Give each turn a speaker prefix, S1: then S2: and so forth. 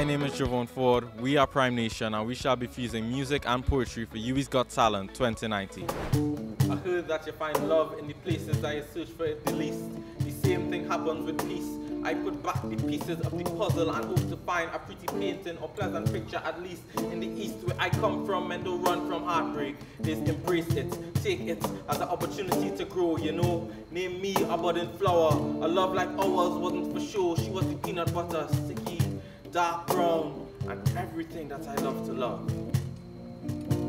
S1: My name is Javon Ford, we are Prime Nation, and we shall be fusing music and poetry for UGT Got Talent 2019. I heard that you find love in the places that you search for it the least. The same thing happens with peace. I put back the pieces of the puzzle and hope to find a pretty painting or pleasant picture, at least in the east where I come from, and don't run from heartbreak. Just embrace it, take it as an opportunity to grow, you know. Name me a budding flower. A love like ours wasn't for sure. She was the peanut butter, sticky, dark brown, and everything that I love to love.